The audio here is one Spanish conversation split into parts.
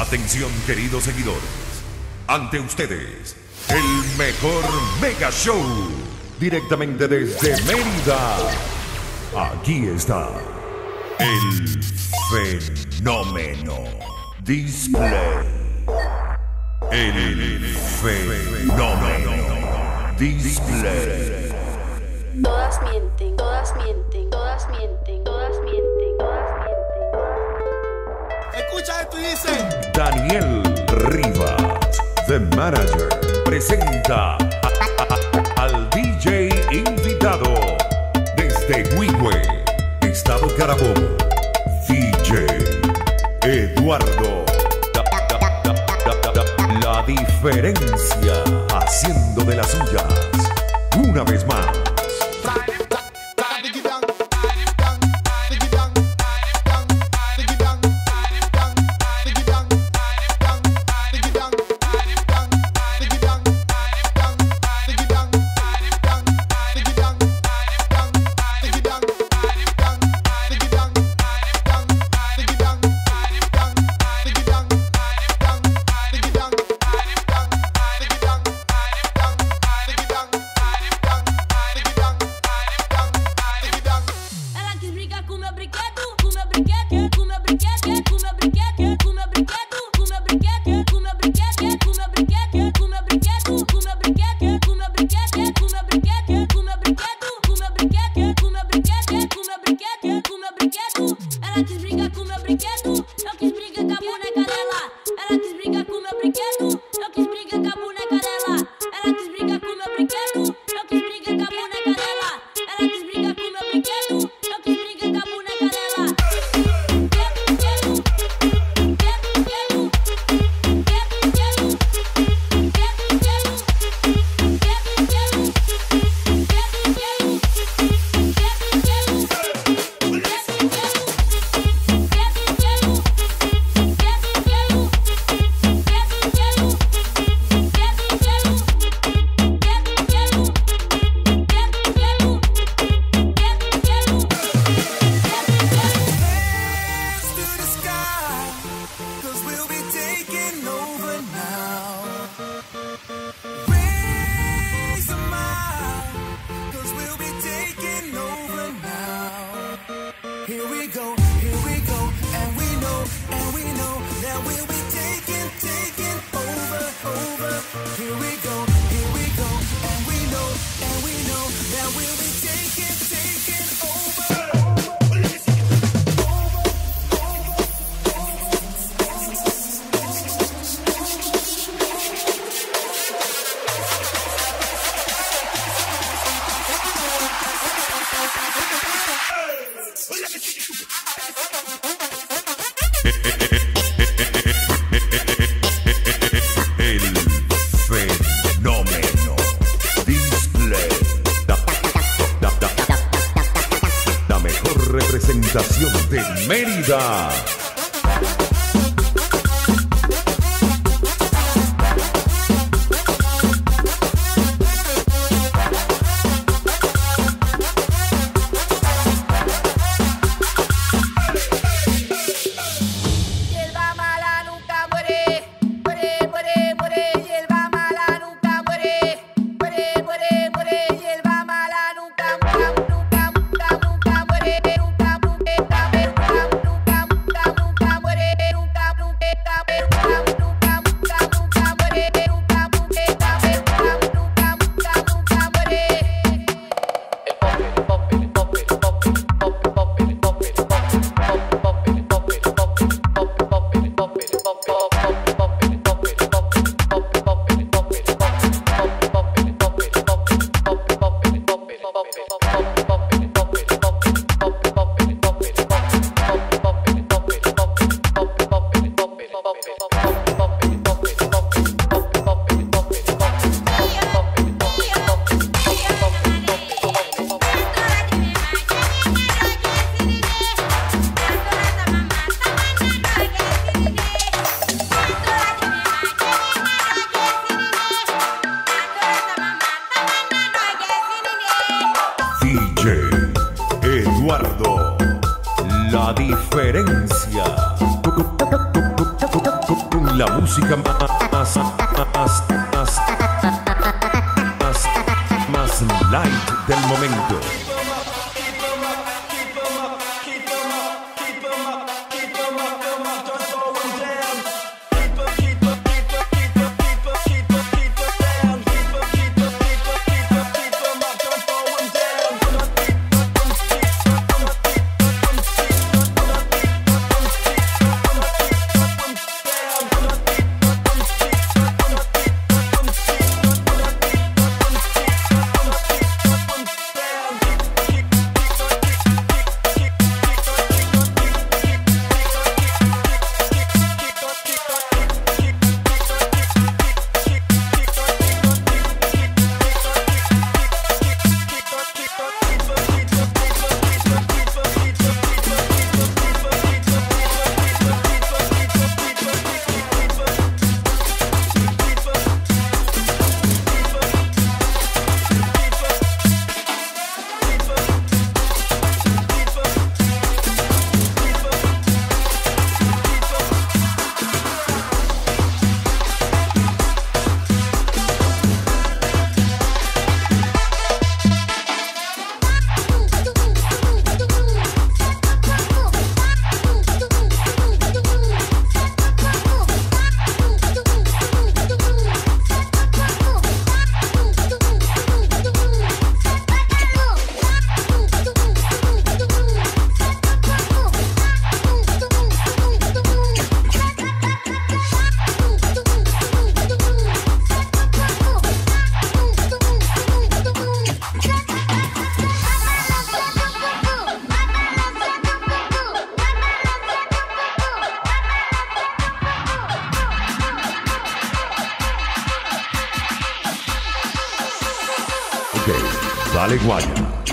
Atención, queridos seguidores. Ante ustedes, el mejor mega show. Directamente desde Mérida. Aquí está el fenómeno Display. El fenómeno Display. Todas mienten, todas mienten, todas mienten, todas mienten, todas mienten. Escucha esto y dice: Daniel Rivas, The Manager, presenta al DJ invitado desde Huigüe, Estado Carabobo, DJ Eduardo. La diferencia, haciendo de las suyas. Una vez más. Representación de Mérida. Eduardo, la diferencia. la música más light del momento. Dale guaya.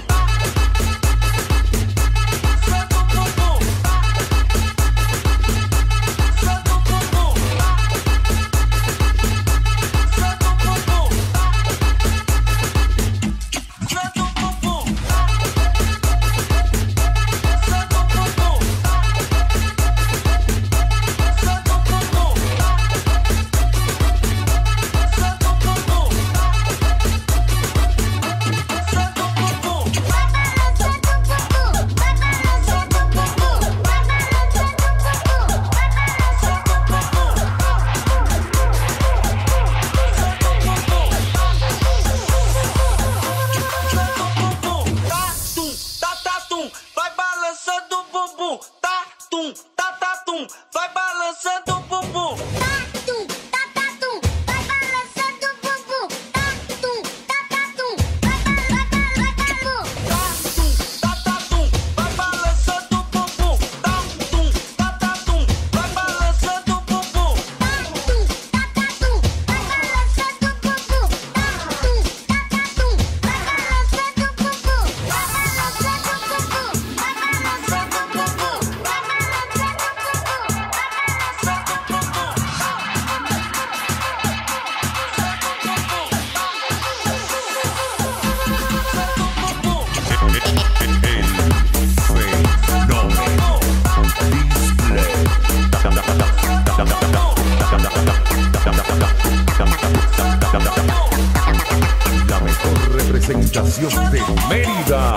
La mejor representación de Mérida.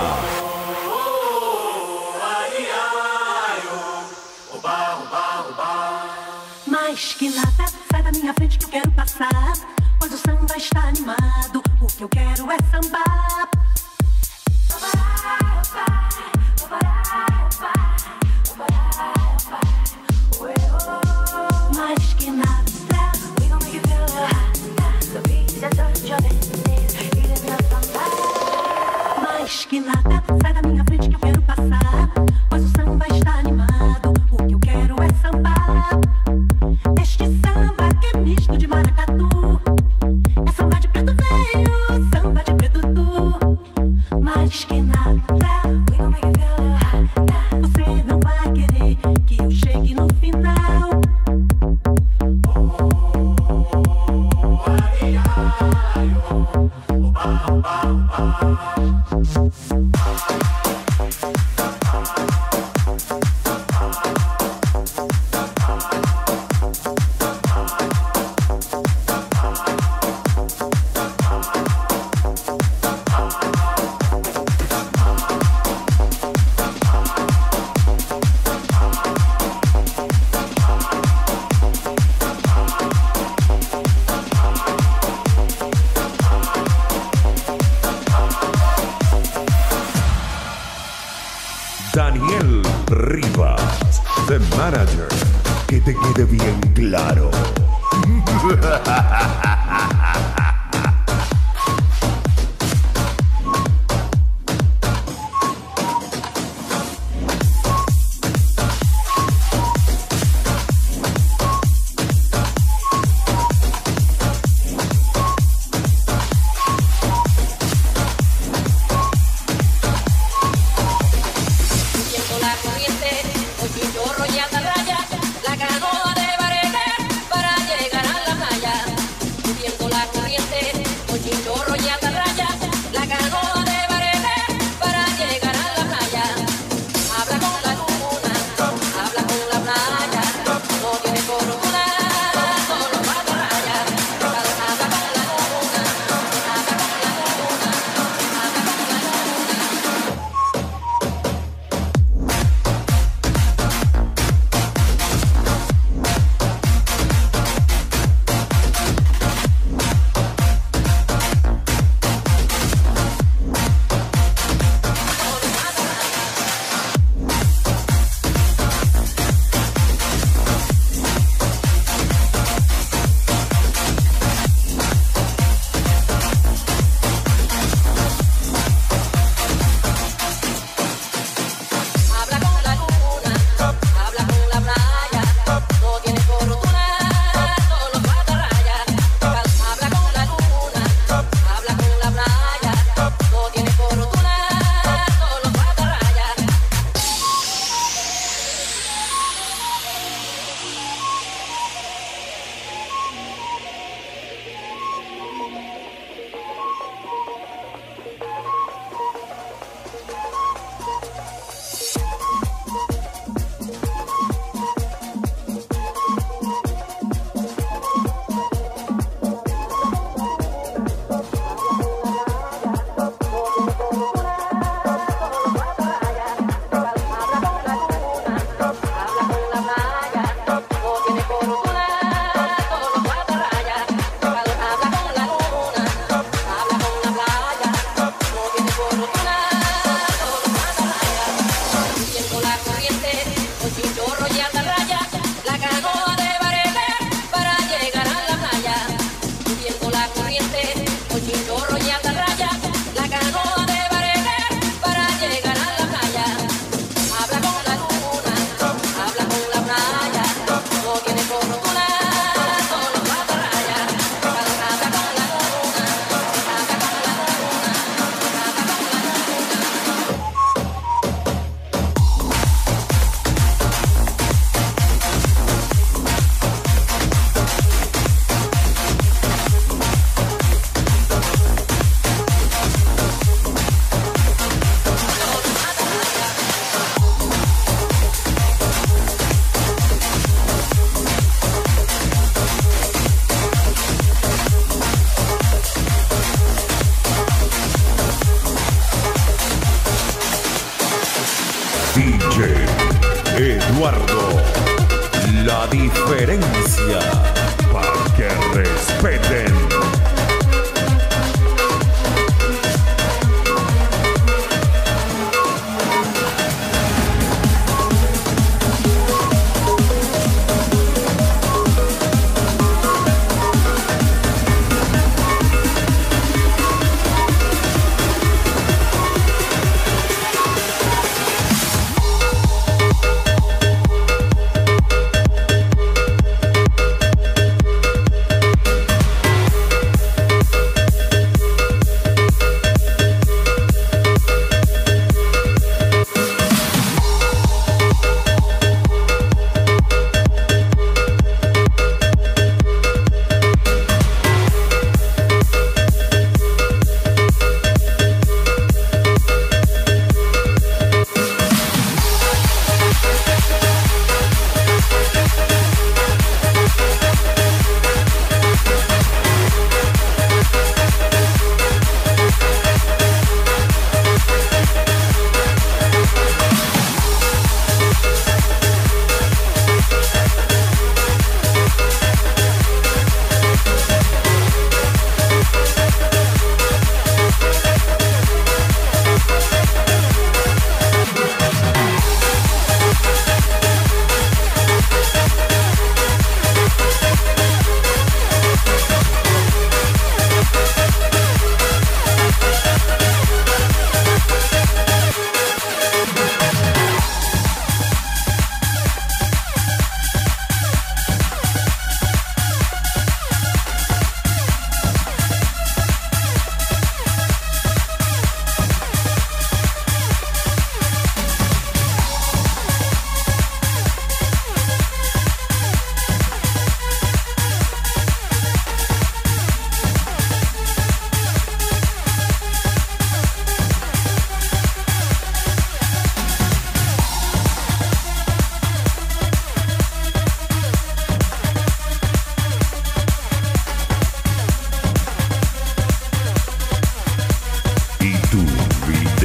Mais que nada, sai da minha frente que eu quero passar, pois o samba está animado, o que eu quero é sambar. Mais que nada, we gon' make you feel hot, so please just touch your business, it is not somebody. Mais que nada, sai da minha frente que eu quero passar, pois o samba está animado, o que eu quero é sambar. Este samba que é misto de maracatu, é samba de preto velho, samba de preto tu. The Manager. Que te quede bien claro. DJ Eduardo, la diferencia, para que respeten.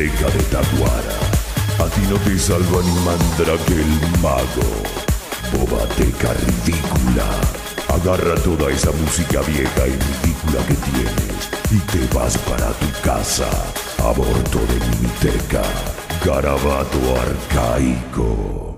Miniteca de Taguara. A ti no te salva ni Mandrake el mago. Bobateca ridícula. Agarra toda esa música vieja y ridícula que tienes y te vas para tu casa. Aborto de Miniteca. Garabato arcaico.